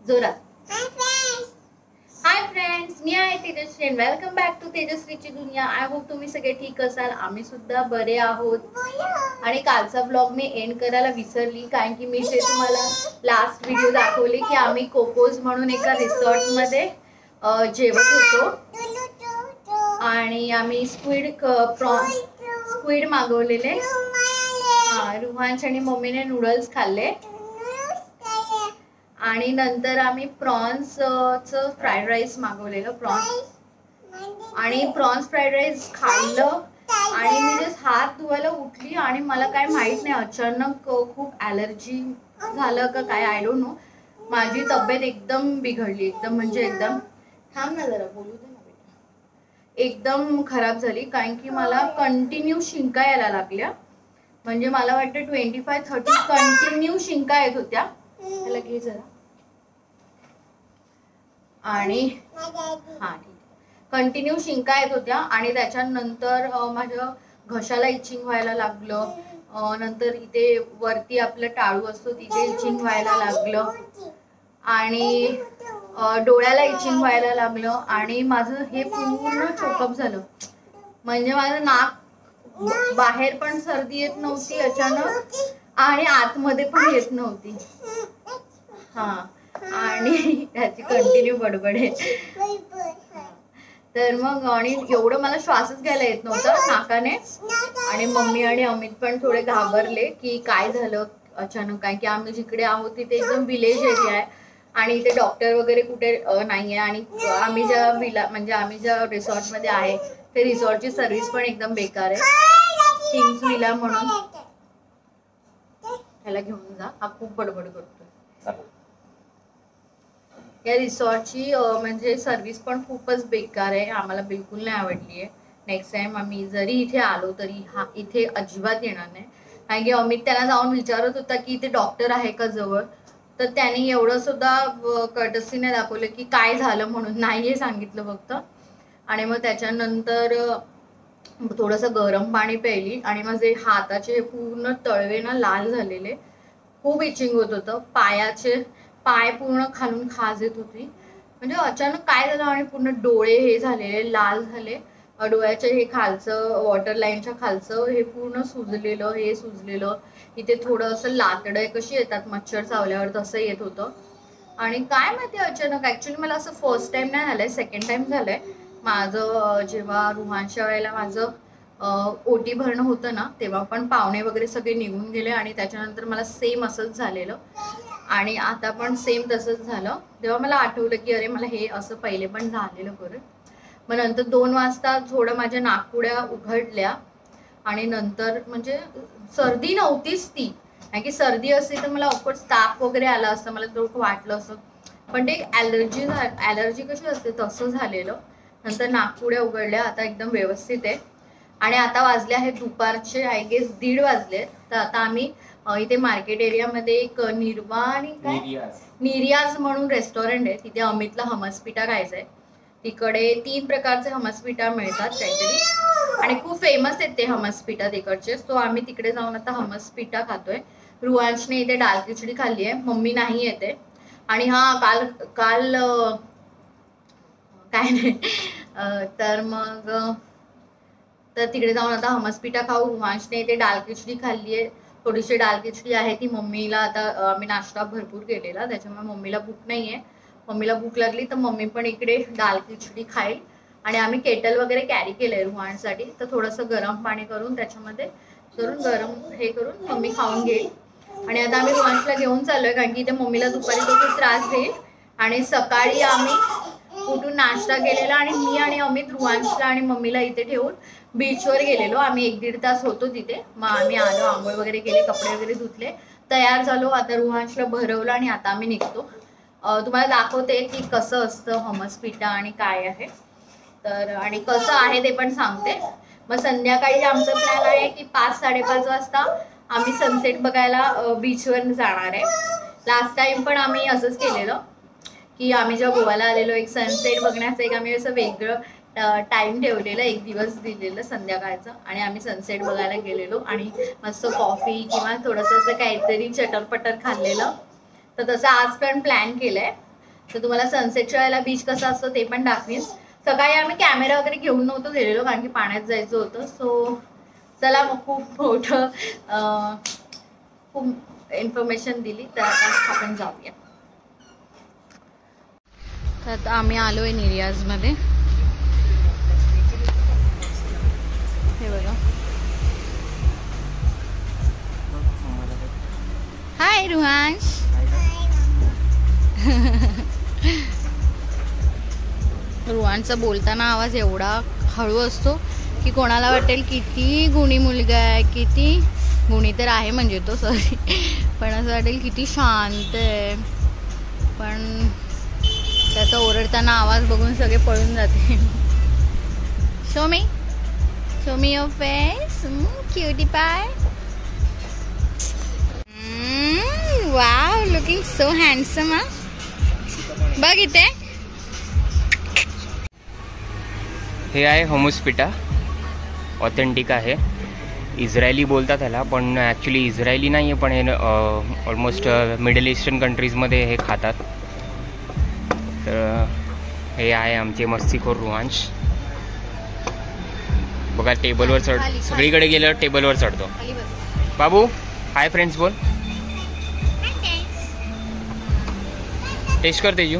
जोरात. हाय फ्रेंड्स, मी आहे Tejashri and welcome back to तेजश्रीची दुनिया. आय होप तुम्ही सगळे ठीक असाल. आम्ही सुद्धा बरे आहोत. आणि कालचा ब्लॉग मी एंड करायला विसरली, कारण की मी जे तुम्हाला लास्ट व्हिडिओ दाखवले की आम्ही कोकोज म्हणून एका रिसॉर्टमध्ये जेवत होतो आणि आम्ही स्क्विड मागवलेले. रुहांश आणि मम्मीने नूडल्स खाल्ले आणि नंतर आम्ही प्रॉन्सचं फ्राईड राईस मागवलेलं. प्रॉन्स फ्राईड राईस खाल्लं आणि मी जस्ट हात धुवायला उठली आणि मला काय माहित नाही, अचानक खूप ॲलर्जी झालं का काय, आय डोंट नो. माझी तब्येत एकदम बिघडली, एकदम म्हणजे एकदम. थांब ना जरा, बोलू दे ना बेटा. एकदम खराब झाली, कारण की मला कंटिन्यू शिंका यायला लागल्या. म्हणजे मला वाटतं 25-30 कंटिन्यू शिंका येत होत्या. त्याला घे जरा. आणि हा ठीक, कंटिन्यू शिंका येत होत्या आणि त्याच्यानंतर माझ्या घशाला इचिंग व्हायला लागलं. नंतर इथे वरती आपलं टाळू असतो तिथे इचिंग व्हायला लागलं आणि डोळ्याला इचिंग व्हायला लागलं आणि माझं हे पूर्ण चोकअप झालं. म्हणजे माझं नाक बाहेर पण सर्दी येत नव्हती अचानक आणि आतमध्ये पण येत नव्हती. हा, आणि त्याची कंटिन्यू बडबड आहे. तर मग आणि एवढं मला श्वासच घ्यायला येत नव्हतं नाकाने. आणि मम्मी आणि अमित पण थोडे घाबरले की काय झालं अचानक, काय की आम्ही जिकडे आहोत तिथे एकदम विलेज एरिया आहे आणि इथे डॉक्टर वगैरे कुठे नाही आहे. आणि आम्ही ज्या रिसॉर्टमध्ये आहे ते रिसॉर्टची सर्व्हिस पण एकदम बेकार आहे. किंग्स विला म्हणून, ह्याला घेऊन जा, हा खूप बडबड करतोय. या रिसॉर्टची म्हणजे सर्व्हिस पण खूपच बेकार आहे, आम्हाला बिलकुल नाही आवडली आहे. नेक्स्ट टाइम आम्ही जरी इथे आलो तरी इथे अजिबात येणार नाही. कारण की अमित त्यांना जाऊन विचारत होता की इथे डॉक्टर आहे का जवळ, तर त्यांनी एवढं सुद्धा कर्टसीने दाखवलं की काय झालं म्हणून, नाही हे सांगितलं फक्त. आणि मग त्याच्यानंतर थोडंसं गरम पाणी प्यायली आणि माझे हाताचे पूर्ण तळवे ना लाल झालेले, खूप इचिंग होत होतं. पाय पूर्ण खालून खाज येत होती. म्हणजे अचानक काय झालं आणि पूर्ण डोळे हे झालेले लाल झाले. डोळ्याच्या हे खालचं वॉटर लाईनच्या खालचं हे पूर्ण सुजलेलं. इथे थोडं असं लातडं कशी येतात मच्छर चावल्यावर, तसं येत होतं. आणि काय माहिती अचानक, ऍक्च्युली मला असं फर्स्ट टाइम नाही झालंय, सेकंड टाइम झालंय माझं. जेव्हा रुहानच्या वेळेला माझं ओटी भरणं होतं ना, तेव्हा पण पाहुणे वगैरे सगळे निघून गेले आणि त्याच्यानंतर मला सेम असंच झालेलं आणि आता पण सेम तसंच झालं. तेव्हा मला आठवलं की अरे मला हे असं पहिले पण झालेलं बरं. मग नंतर 2 वाजता थोडं माझ्या नाकपुड्या उघडल्या आणि नंतर म्हणजे सर्दी नव्हतीच ती, कारण की सर्दी असती तर मला ऑफकोर्स ताप वगैरे आला असतं, मला थोडं वाटलं असतं, पण ते ॲलर्जी कशी असते तसं झालेलं. नंतर नाकपुड्या उघडल्या, आता एकदम व्यवस्थित आहे. आणि आता वाजले आहेत दुपारचे आय गेस 1:30 वाजले. तर आता आम्ही इथे मार्केट एरियामध्ये एक निरियाज म्हणून रेस्टॉरंट आहे, तिथे अमितला हमस पिठा खायचा आहे. तिकडे 3 प्रकारचे हमस पिठा मिळतात काहीतरी आणि खूप फेमस आहेत ते हमस पिठा तिकडचे. सो आम्ही तिकडे जाऊन आता हमस पिठा खातोय. रुहांशने इथे डाळ खिचडी खाल्ली आहे, मम्मी नाही येते. आणि काल काय नाही तर मग तिकडे जाऊन आता हमस पिठा खाऊ. रुहांशने इथे डाळ खिचडी खाल्ली आहे, थोडीशी डाळ खिचडी आहे ती मम्मीला. आता आम्ही नाश्ता भरपूर केलेला त्याच्यामुळे मम्मीला भूक नाही आहे. मम्मीला भूक लागली तर मम्मी पण इकडे डाळ खिचडी खाईल. आणि आम्ही केटल वगैरे कॅरी केलंय रुहानसाठी, तर थोडंसं गरम पाणी करून त्याच्यामध्ये गरम हे करून मम्मी खाऊन घेईल. आणि आता आम्ही रुहानला घेऊन चाललोय, कारण की इथे मम्मीला दुपारी तो खूप त्रास देईल. आणि सकाळी आम्ही उठून नाश्ता केलेला आणि मी आणि अमित रुहांशला आणि मम्मीला इथे ठेवून बीचवर गेलेलो. आम्ही 1-1.5 तास होतो तिथे. मग आम्ही आलो, आंघोळ वगैरे केले, कपडे वगैरे धुतले, तयार झालो. आता रुहांशला भरवलं आणि आता आम्ही निघतो. तुम्हाला दाखवते की कसं असतं हमस पिठा आणि काय आहे तर, आणि कसं आहे ते पण सांगते. मग संध्याकाळी आमचं प्लॅन आहे की 5-5:30 वाजता आम्ही सनसेट बघायला बीचवर जाणार आहे. लास्ट टाइम पण आम्ही असंच केलेलं की आम्ही जेव्हा गोव्याला आलेलो, एक सनसेट बघण्याचं एक आम्ही असं वेगळं टाइम ठेवलेलं, 1 दिवस दिलेलं संध्याकाळचं, आणि आम्ही सनसेट बघायला गेलेलो आणि मस्त कॉफी किंवा थोडंसं असं काहीतरी चटरपटर खाल्लेलं. तर तसं आज पण प्लॅन केलंय. तर तुम्हाला सनसेटच्या वेळेला बीच कसा असतो ते पण दाखवीन. सकाळी आम्ही कॅमेरा वगैरे घेऊन नव्हतो गेलेलो कारण की पाण्यात जायचं होतं. सो चला मग खूप मोठं खूप इन्फॉर्मेशन दिली, तर आता आपण जाऊया. तर आता आम्ही आलोय निर्याजमध्ये. हे बघा. हाय रुहांश. रुहांशचा बोलताना आवाज एवढा हळू असतो की कोणाला वाटेल किती गुणी मुलगा आहे, किती गुणी तर आहे म्हणजे तो, सॉरी, पण असं वाटेल किती शांत आहे. पण त्याचा ओरडताना आवाज बघून सगळे पळून जाते. Show me your face, cutie pie. Wow, looking so handsome. बघ इथे. हे आहे होमोस्पिटा, ऑथेंटिक आहे. इस्रायली बोलतात त्याला, पण ॲक्च्युली इस्रायली नाही आहे, पण हे ऑलमोस्ट मिडल ईस्टर्न कंट्रीजमध्ये हे खातात. तर हे आहे आमचे मस्तीखोर रुहांश. बघा टेबलवर चढ, सगळीकडे गेल्यावर टेबलवर चढतो. बाबू हाय फ्रेंड्स बोल. टेस्ट कर तेजू.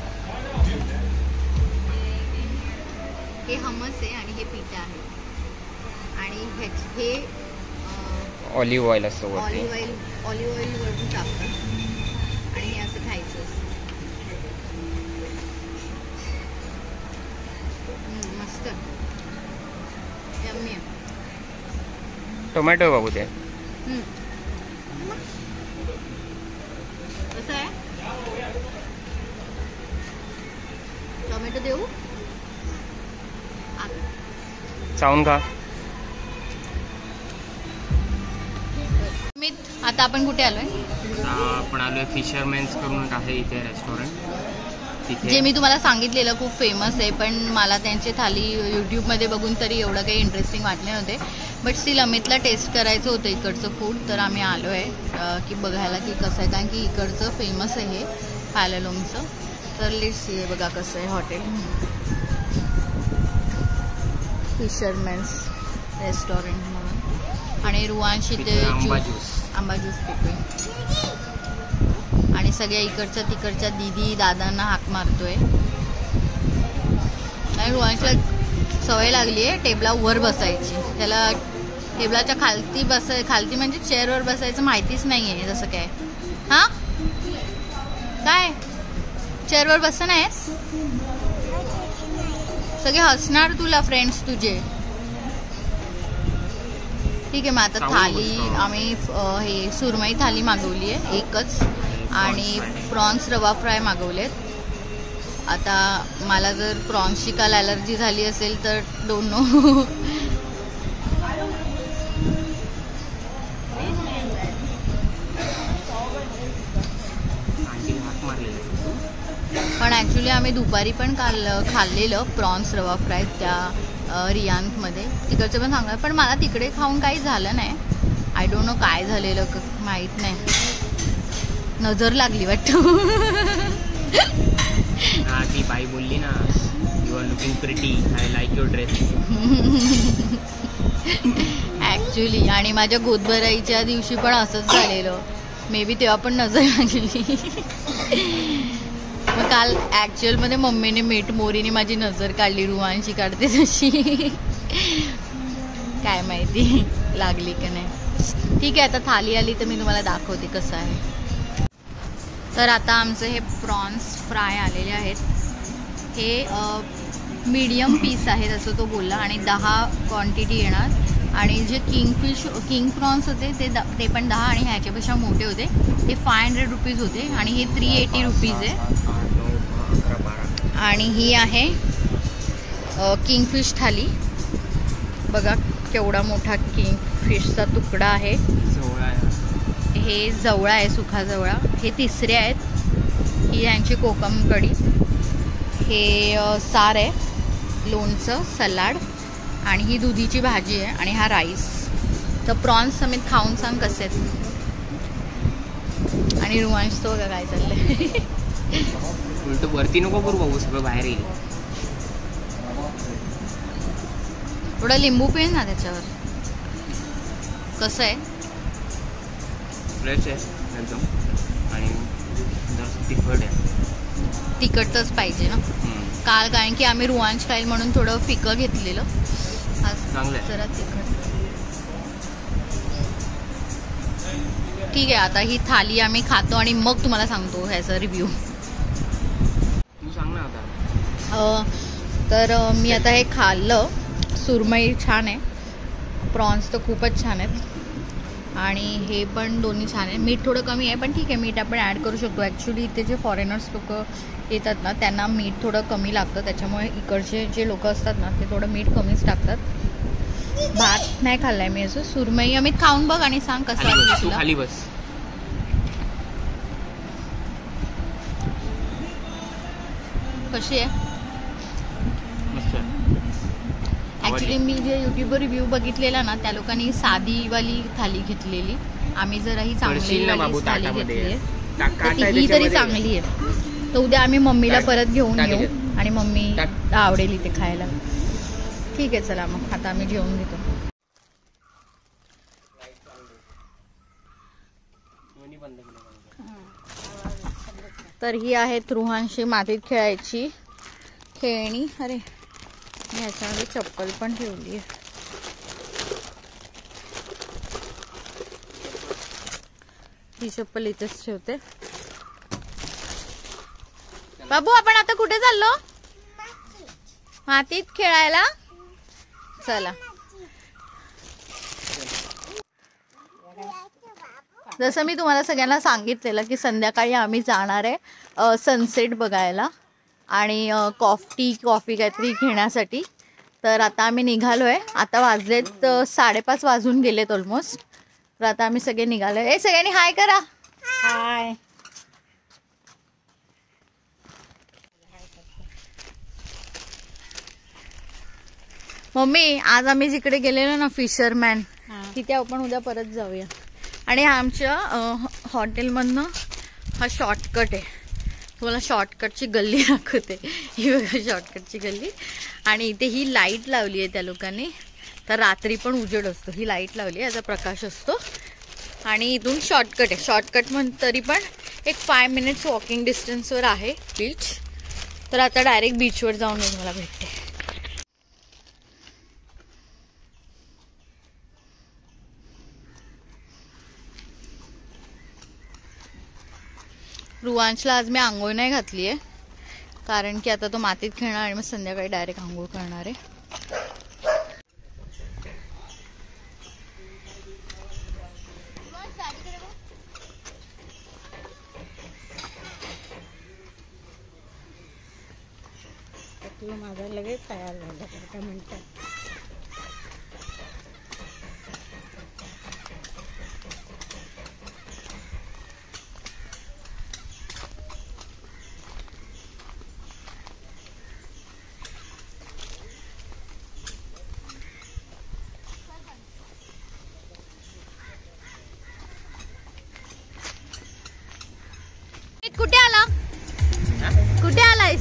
हे हमस आहे आणि हे पिठा आहे आणि हे ऑलिव्ह ऑइल असतं वरती. ऑलिव्ह ऑइल वरून टाकतात आणि हे असं खायचं असतं. मस्त यम्मी आहे. टोमॅटो बाबू ते कसं आहे? टोमॅटो देऊ? चावून खा. आता आपण कुठे आलोय? आपण आलोय फिशरमॅन्स करून आहे इथे रेस्टॉरंट. तिथे जे मी तुम्हाला सांगितलेलं खूप फेमस आहे, पण मला त्यांचे थाली यूट्यूबमध्ये बघून तरी एवढं काही इंटरेस्टिंग वाटले नव्हते. बट स्टील अमितला टेस्ट करायचं होतं इकडचं फूड, तर आम्ही आलो आहे की बघायला की कसं आहे, कारण की इकडचं फेमस आहे हे पॅलेलोंगचं. तर लेट्स सी. बघा कसं आहे हॉटेल, फिशरमॅन्स रेस्टॉरंट म्हणून. आणि रुहांश इथे आंबा ज्यूस पितोय आणि सगळ्या इकडच्या तिकडच्या दीदी दादांना हाक मारतोय. आणि रुहांशला सवय लागली आहे टेबलावर बसायची. त्याला टेबलाच्या खालती म्हणजे चेअरवर बसायचं माहितीच नाही आहे. जसं काय हां काय चेअरवर बसं नाही, सगळे हसणार तुला फ्रेंड्स तुझे. ठीक आहे. मग आता थाली आम्ही हे सुरमई थाली मागवली आहे एकच, आणि प्रॉन्स रवा फ्राय मागवलेत. आता मला जर प्रॉन्सची काल ॲलर्जी झाली असेल तर डोंट नो. पण ॲक्च्युली आम्ही दुपारी पण काल खाल्लेलं प्रॉन्स रवा फ्राय त्या रियांतमध्ये. तिकडचं पण सांगा, पण मला तिकडे खाऊन काही झालं नाही. आय डोंट नो काय झालेलं माहीत नाही. नजर लागली वाटतं. ती बाई बोलली ना, you are looking pretty, I like your dress. Actually आणि माझ्या गोदभराईच्या दिवशी पण असंच झालेलं. मे बी तेव्हा पण नजर लागली. मग काल ॲक्च्युअलमध्ये मम्मीने मीठ मोरीने माझी नजर काढली, रुहांशी काढते तशी. काय माहिती लागली का नाही. ठीक आहे, आता थाली आली तर मी तुम्हाला दाखवते कसं आहे. तर आता आमचं हे प्रॉन्स फ्राय आलेले आहेत. हे मीडियम पीस आहेत असं तो बोलला, आणि 10 क्वांटिटी येणार. आणि जे किंग प्रॉन्स होते ते पण 10, आणि ह्याच्यापेक्षा मोठे होते ते 500 रुपीज होते, आणि हे 380 रुपीज आहे. आणि ही आहे किंगफिश थाली. बघा केवढा मोठा किंगफिशचा तुकडा आहे. हे जवळा आहे, सुखा जवळा. हे तिसरे आहेत. ही यांची कोकम कढी. हे सार आहे, लोणचं, सलाड, आणि ही दुधीची भाजी आहे, आणि हा राईस. तर प्रॉन्स समेत खाऊन सांग कसे आहेत. आणि रुहांश तो बघा काय चाललंय. उलट वरती नको करू बाबू, सगळं बाहेर येईल. थोडं लिंबू पिळ ना त्याच्यावर. कसं आहे? फ्रेश आहे एकदम आणि जास्त तिखट आहे. तिखटच पाहिजे ना. काल कारण की आम्ही रुवांश खाईल म्हणून थोडं फिकं घेतलेलं. आज चांगलं आहे. जरा तिखट. ठीक आहे, आता ही थाली आम्ही खातो आणि मग तुम्हाला सांगतो ह्याचा रिव्ह्यू. तू सांग ना आता. तर मी आता हे खाल्लं. सुरमई छान आहे, प्रॉन्स तर खूपच छान आहेत आणि हे पण दोन्ही छान आहे. मीठ थोडं कमी आहे पण ठीक आहे, मीठ आपण ॲड करू शकतो. ॲक्च्युली इथे जे फॉरेनर्स लोक येतात ना त्यांना मीठ थोडं कमी लागतं, त्याच्यामुळे इकडचे जे लोक असतात ना ते थोडं मीठ कमीच टाकतात. भात नाही खाल्लाय मी असं. सुरमई अमित खाऊन बघ आणि सांग कसं वाटलं तू तुला. खाली बस. कशी आहे? मस्त. ॲक्च्युली मी जे युट्यूबवर रिव्ह्यू बघितलेला ना त्या लोकांनी साधीवाली थाली घेतलेली. आम्ही जरा ही चांगली थाली घेतली आहे, तर ही तरी चांगली आहे. तर उद्या आम्ही मम्मीला परत घेऊन येऊ आणि मम्मी आवडेल इथे खायला. ठीक आहे, चला मग आता आम्ही जेवून घेतो. तर ही आहे रुहांशी मातीत खेळायची खेळणी. अरे मी ह्याच्यामध्ये चप्पल पण ठेवली आहे. ही चप्पल इथेच ठेवते. बाबू आपण आता कुठे चाललो? मातीत खेळायला. चला. जसं मी तुम्हाला सगळ्यांना सांगितलेलं की संध्याकाळी आम्ही जाणार आहे सनसेट बघायला आणि कॉफी काहीतरी घेण्यासाठी. तर आता आम्ही निघालो आहे. आता वाजलेत 5:30 वाजून गेलेत ऑलमोस्ट. तर आता आम्ही सगळे निघालो आहे. सगळ्यांनी हाय करा. हाय. मम्मी आज आम्ही जिकडे गेलेलो ना फिशरमॅन, तिथे आपण उद्या परत जाऊया. आणि आमच्या हॉटेलमधनं हा शॉर्टकट आहे. तुम्हाला शॉर्टकटची गल्ली दाखवते. ही बघा शॉर्टकटची गल्ली. आणि इथे ही लाईट लावली आहे त्या लोकांनी, तर रात्री पण उजेड असतो. ही लाईट लावली आहे, याचा प्रकाश असतो. आणि इथून शॉर्टकट आहे. शॉर्टकट तरी पण एक 5 मिनिट्स वॉकिंग डिस्टन्सवर आहे बीच. तर आता डायरेक्ट बीचवर जाऊन मी तुम्हाला भेटते. रुवांशला आज मी आंघोळ नाही घातली आहे कारण की आता तो मातीत खेळणार आणि मग संध्याकाळी डायरेक्ट आंघोळ करणार आहे. माझा लगेच तयार झाला काय म्हणतात. कुठे आला? कुठे आलायस?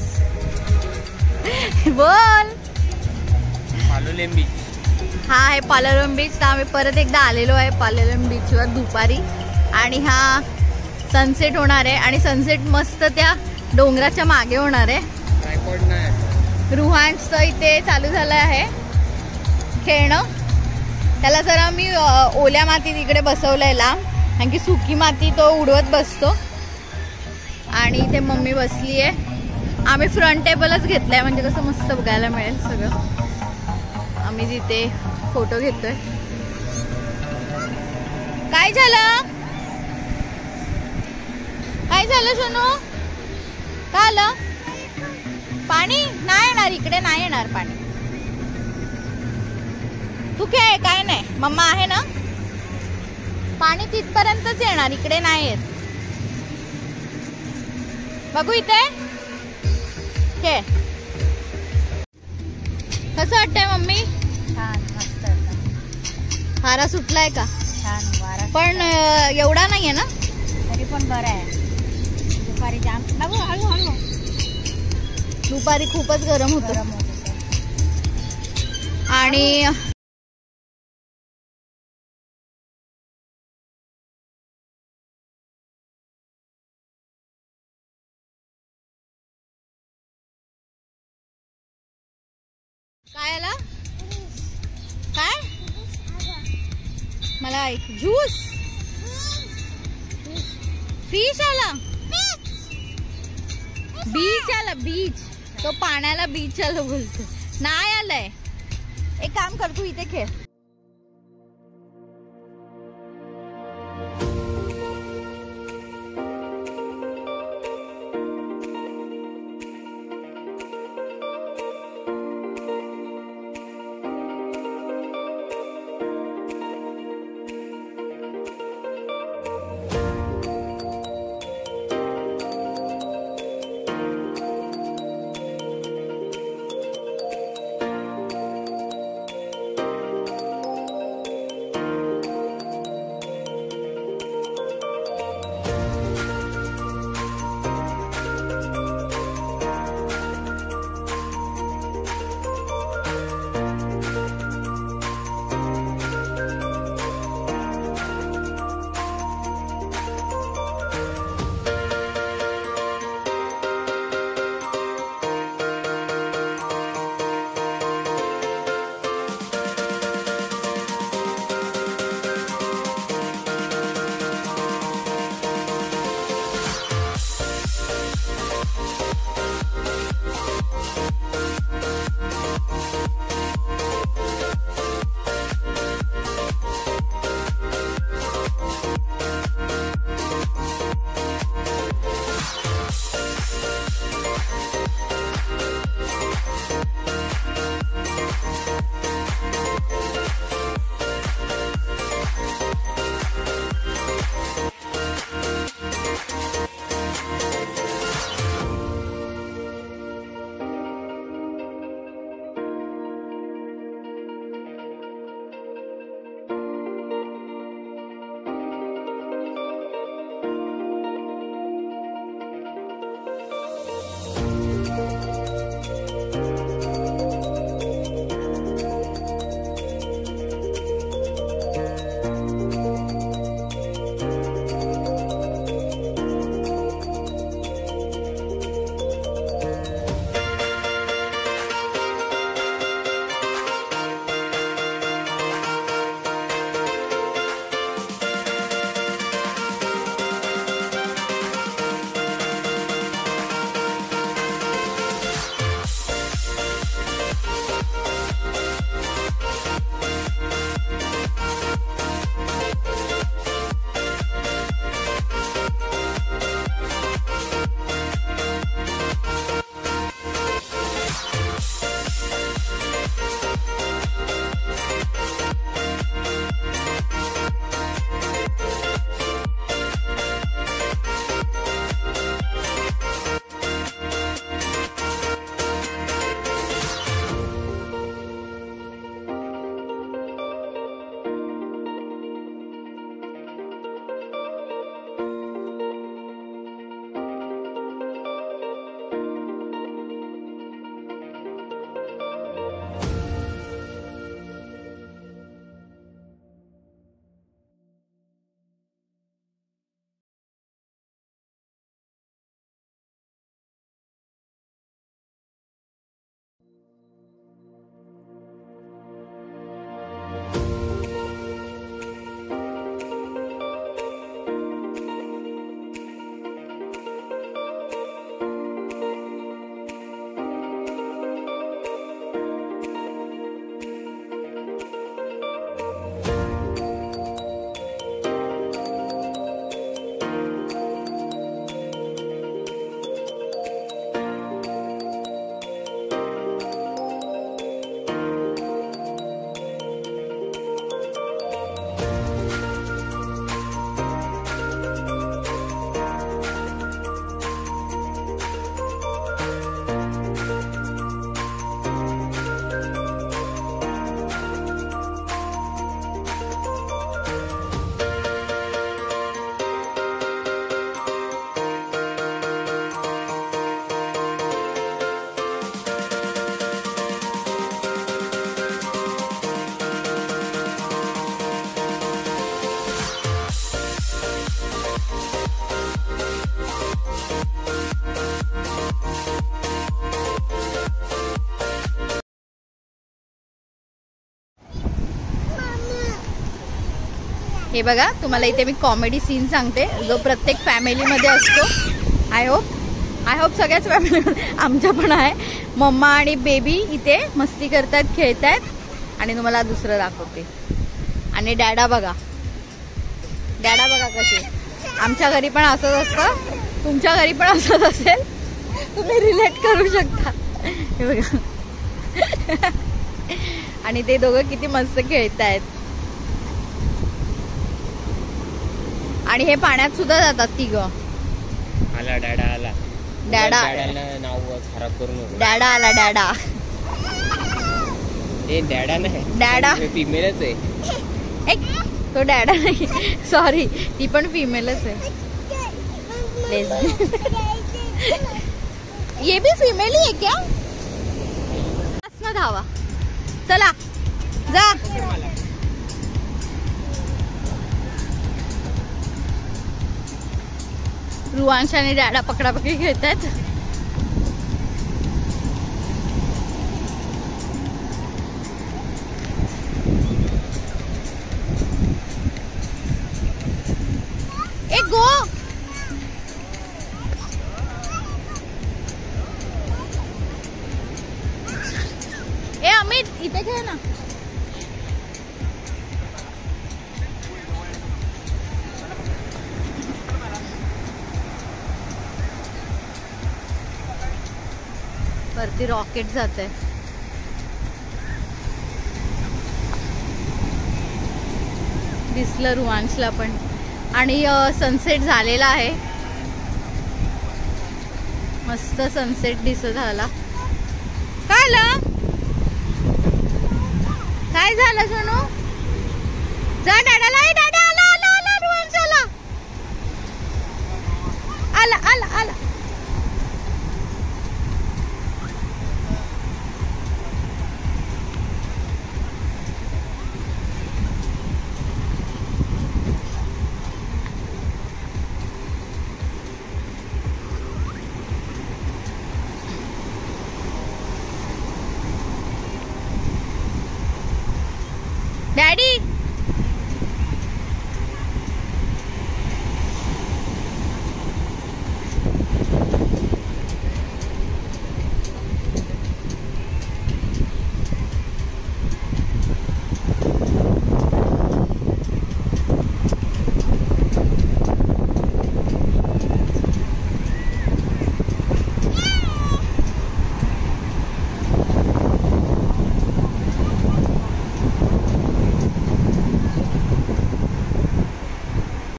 बोल. पालोलेम बीच. हा आहे पालोलेम बीच. तर आम्ही परत एकदा आलेलो आहे पालोलेम बीचवर दुपारी. आणि हा सनसेट होणार आहे आणि सनसेट मस्त त्या डोंगराच्या मागे होणार आहे. रुहांशचं इथे चालू झालं आहे खेळणं. त्याला जरा मी ओल्या मातीत इकडे बसवलंय लांब, कारण की सुकी माती तो उडवत बसतो. आणि इथे मम्मी बसली आहे. आम्ही फ्रंट टेबलच घेतलाय म्हणजे कसं मस्त बघायला मिळेल सगळं. आम्ही तिथे फोटो घेतोय. काय झालं? काय झालं सोनू? काय आलं? पाणी नाही येणार इकडे, नाही येणार पाणी. तू काय काय नाही, मम्मा आहे ना. पाणी तिथपर्यंतच येणार, इकडे नाही येत. बघू इथे के कसं वाटतंय मम्मी? छान मस्त. वारा सुटलाय का? छान वारा पण एवढा नाहीये ना. तरी पण बरं आहे. दुपारी जाम. बाबू हळू हळू. दुपारी खूपच गरम होतं आणि काय आला काय मला एक ज्यूस फिश आला बीच आला बीच तो पाण्याला बीच आलं बोलतो नाही आलंय एक काम कर तू इथे खेळ हे बघा, तुम्हाला इथे मी कॉमेडी सीन सांगते जो प्रत्येक फॅमिलीमध्ये असतो. आय होप सगळ्याच फॅमिली, आमच्या पण आहे. मम्मा आणि बेबी इथे मस्ती करतात, खेळतात. आणि तुम्हाला दुसरं दाखवते. आणि डॅडा बघा कसे. आमच्या घरी पण असंच असतं, तुमच्या घरी पण असंच असेल, तुम्ही रिलेट करू शकता. हे बघा. आणि ते दोघं किती मस्त खेळतायत. आणि हे पाण्यात सुद्धा जातात तिघं. आला डॅडा आला. डॅडा नाव खराब करू नको. डॅडा आला. डॅडा हे डॅडा नाही, डॅडा फिमेलच आहे. एक तो डॅडा नाही, सॉरी, ती पण फिमेलच आहे. ये भी फीमेल ही है क्या? धावा, चला जा. रुवांश आणि डॅडा पकडापकडी खेळतात. एक गो. ए अमित, इथे खेळ ना. वरती रॉकेट जात आहे. दिसलं रुवांशला पण. आणि सनसेट झालेला आहे, मस्त सनसेट दिसत आला. काय झालं सोनू? जा डॅडाला. डॅडा आला. रुवांश आला.